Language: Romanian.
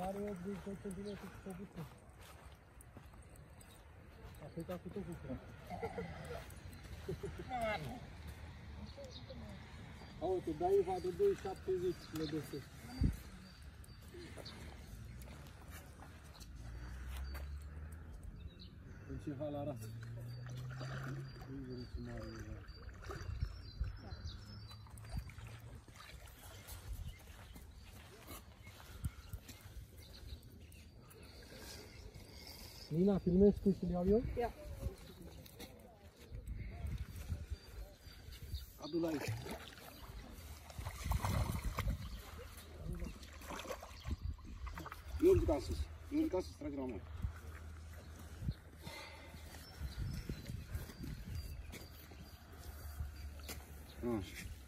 Are 82 cm cu puțin. A plecat cu tot cu cea. Uite, dai Iva de 2,70 le găsesc. În ce hal arată? Nu văd ce mare e. Nina, filmezi tu și le iau eu? Ia. Adu-l aici. Nu ridica sus. Nu ridica sus, trage la mână. Așa.